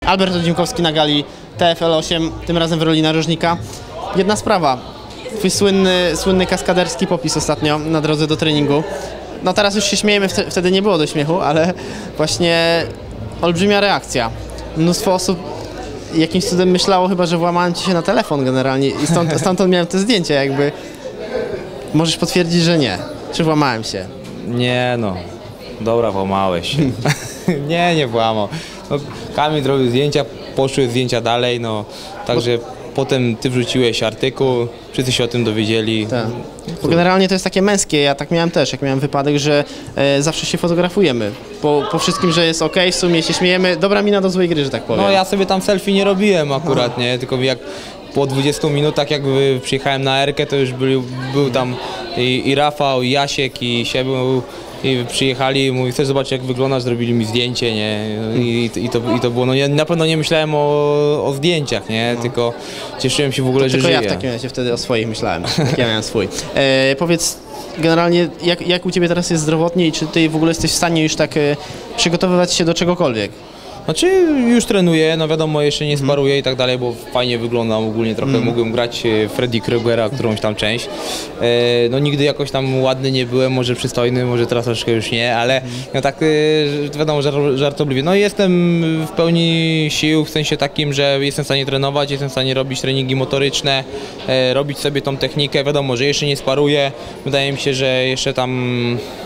Albert Odziemkowski na gali TFL 8, tym razem w roli narożnika. Jedna sprawa, twój słynny kaskaderski popis ostatnio na drodze do treningu. No teraz już się śmiejemy, wtedy nie było do śmiechu, ale właśnie olbrzymia reakcja. Mnóstwo osób jakimś cudem myślało chyba, że włamałem ci się na telefon generalnie i stamtąd miałem te zdjęcia jakby. Możesz potwierdzić, że nie. Czy włamałem się? Nie no, dobra, włamałeś. Nie włamał. No, Kamil zrobił zdjęcia, poszły zdjęcia dalej, no także potem ty wrzuciłeś artykuł, wszyscy się o tym dowiedzieli. Tak. Bo generalnie to jest takie męskie, ja tak miałem też, jak miałem wypadek, że zawsze się fotografujemy. Po wszystkim, że jest ok, w sumie się śmiejemy, dobra mina do złej gry, że tak powiem. No ja sobie tam selfie nie robiłem akurat, nie, tylko jak po 20 minutach jakby przyjechałem na Erkę, to już był tam i Rafał, i Jasiek, i Siebeł. I przyjechali i mówi, chcesz zobaczyć jak wyglądasz, zrobili mi zdjęcie, nie? I to było, no na pewno nie myślałem o zdjęciach, nie? Tylko cieszyłem się w ogóle, że żyję. Tylko ja w takim razie wtedy o swoich myślałem, ja miałem swój. Powiedz generalnie, jak u ciebie teraz jest zdrowotnie i czy ty w ogóle jesteś w stanie już tak przygotowywać się do czegokolwiek? Znaczy już trenuję, no wiadomo, jeszcze nie sparuję i tak dalej, bo fajnie wyglądam ogólnie, trochę mogłem grać Freddy Krugera, którąś tam część. No nigdy jakoś tam ładny nie byłem, może przystojny, może teraz troszkę już nie, ale no tak wiadomo, żartobliwie. No jestem w pełni sił, w sensie takim, że jestem w stanie trenować, jestem w stanie robić treningi motoryczne, robić sobie tą technikę, wiadomo, że jeszcze nie sparuję, wydaje mi się, że jeszcze tam...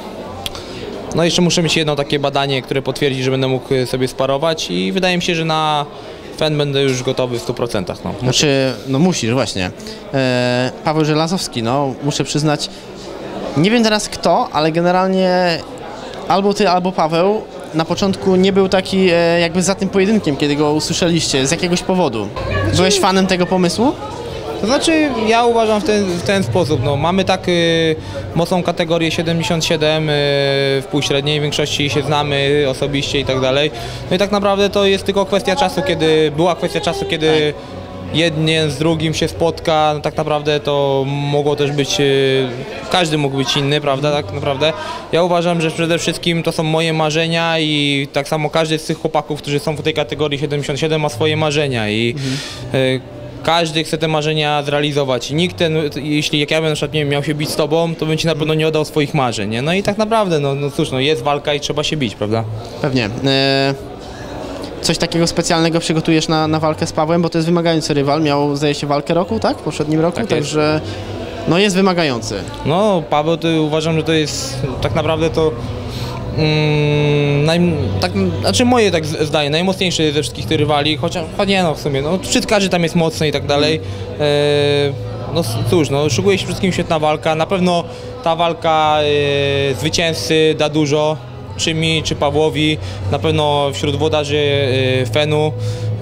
No jeszcze muszę mieć jedno takie badanie, które potwierdzi, że będę mógł sobie sparować i wydaje mi się, że na FEN będę już gotowy w 100%. No. Znaczy, no musisz właśnie. Paweł Żelazowski, no muszę przyznać, nie wiem teraz kto, ale generalnie albo ty, albo Paweł na początku nie był taki jakby za tym pojedynkiem, kiedy go usłyszeliście, z jakiegoś powodu. Byłeś fanem tego pomysłu? To znaczy, ja uważam w ten sposób, no, mamy tak mocną kategorię 77 w półśredniej, w większości się znamy osobiście i tak dalej. No i tak naprawdę to jest tylko kwestia czasu, kiedy jeden z drugim się spotka, no tak naprawdę to mogło też być, każdy mógł być inny, prawda, tak naprawdę. Ja uważam, że przede wszystkim to są moje marzenia i tak samo każdy z tych chłopaków, którzy są w tej kategorii 77 ma swoje marzenia i każdy chce te marzenia zrealizować. Nikt jeśli jak ja bym na przykład nie miał się bić z tobą, to bym ci na pewno nie oddał swoich marzeń, nie? No i tak naprawdę, no cóż, no jest walka i trzeba się bić, prawda? Pewnie. Coś takiego specjalnego przygotujesz na walkę z Pawłem, bo to jest wymagający rywal, miał zdaje się walkę roku, tak? W poprzednim roku, tak także no jest wymagający. No Paweł, to uważam, że to jest tak naprawdę to znaczy moje tak zdaje, najmocniejszy ze wszystkich tych rywali, choć nie no w sumie, no każdy tam jest mocny i tak dalej. No cóż, no szykuje się wszystkim świetna walka, na pewno ta walka zwycięzcy da dużo, czy mi, czy Pawłowi, na pewno wśród włodarzy FEN-u,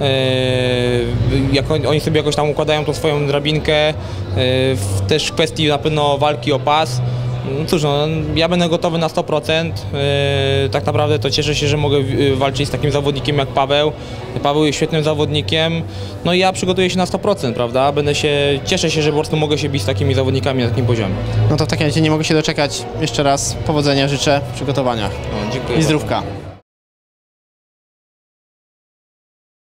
jak oni sobie jakoś tam układają tą swoją drabinkę, też w kwestii na pewno walki o pas. No cóż, no, ja będę gotowy na 100%, tak naprawdę to cieszę się, że mogę walczyć z takim zawodnikiem jak Paweł. Paweł jest świetnym zawodnikiem, no i ja przygotuję się na 100%, prawda? Cieszę się, że po prostu mogę się bić z takimi zawodnikami na takim poziomie. No to w takim razie nie mogę się doczekać. Jeszcze raz powodzenia życzę w przygotowaniach. No, dziękuję i zdrówka.